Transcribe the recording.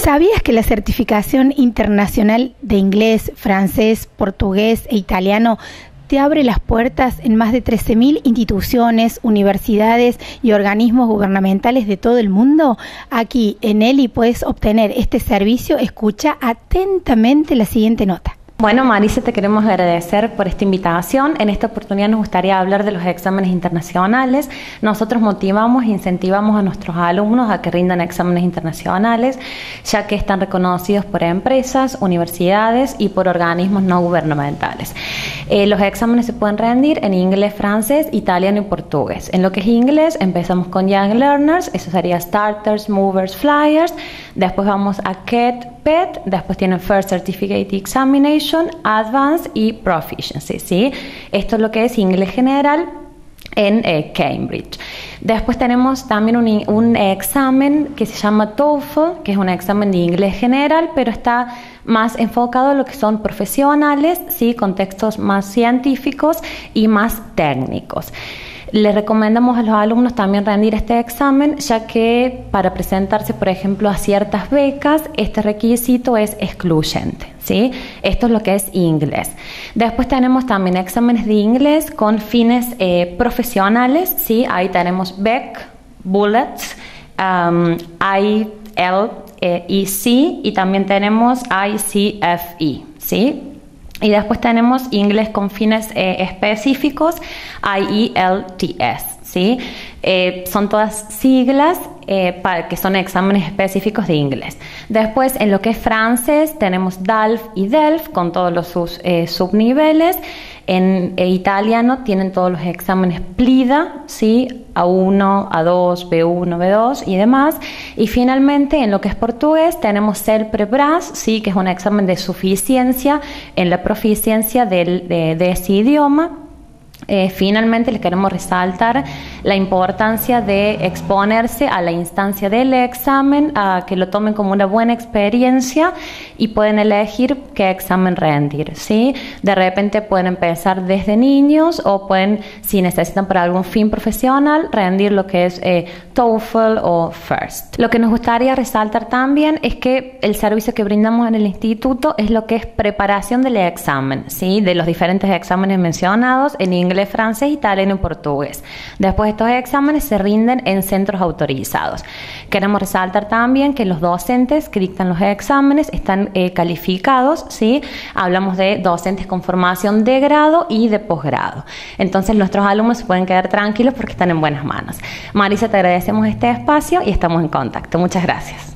¿Sabías que la certificación internacional de inglés, francés, portugués e italiano te abre las puertas en más de 13.000 instituciones, universidades y organismos gubernamentales de todo el mundo? Aquí en ELI puedes obtener este servicio. Escucha atentamente la siguiente nota. Bueno, Marisa, te queremos agradecer por esta invitación. En esta oportunidad nos gustaría hablar de los exámenes internacionales. Nosotros motivamos e incentivamos a nuestros alumnos a que rindan exámenes internacionales, ya que están reconocidos por empresas, universidades y por organismos no gubernamentales. Los exámenes se pueden rendir en inglés, francés, italiano y portugués. En lo que es inglés, empezamos con Young Learners, eso sería Starters, Movers, Flyers. Después vamos a CAT, PET, después tienen First Certificate Examination, Advanced y Proficiency, ¿sí? Esto es lo que es inglés general en Cambridge. Después tenemos también un examen que se llama TOEFL, que es un examen de inglés general, pero está más enfocado a lo que son profesionales, ¿sí? Con textos más científicos y más técnicos. Les recomendamos a los alumnos también rendir este examen, ya que para presentarse, por ejemplo, a ciertas becas, este requisito es excluyente, ¿sí? Esto es lo que es inglés. Después tenemos también exámenes de inglés con fines profesionales, ¿sí? Ahí tenemos BEC, Bullets, IELTS y también tenemos ICFE, ¿sí? Y después tenemos inglés con fines específicos, IELTS, ¿sí? Son todas siglas que son exámenes específicos de inglés. Después, en lo que es francés, tenemos DALF y DELF con todos sus subniveles. En italiano tienen todos los exámenes PLIDA, ¿sí? A1, A2, B1, B2 y demás. Y finalmente, en lo que es portugués, tenemos CELPRE-BRAS, ¿sí? Que es un examen de suficiencia en la proficiencia de ese idioma. Finalmente les queremos resaltar la importancia de exponerse a la instancia del examen, a que lo tomen como una buena experiencia y pueden elegir qué examen rendir, ¿sí? De repente pueden empezar desde niños o pueden, si necesitan para algún fin profesional, rendir lo que es TOEFL o FIRST. Lo que nos gustaría resaltar también es que el servicio que brindamos en el instituto es lo que es preparación del examen, ¿sí? De los diferentes exámenes mencionados en inglés, francés, italiano y portugués. Después estos exámenes se rinden en centros autorizados. Queremos resaltar también que los docentes que dictan los exámenes están calificados, ¿sí? Hablamos de docentes con formación de grado y de posgrado. Entonces nuestros alumnos se pueden quedar tranquilos porque están en buenas manos. Marisa, te agradecemos este espacio y estamos en contacto. Muchas gracias.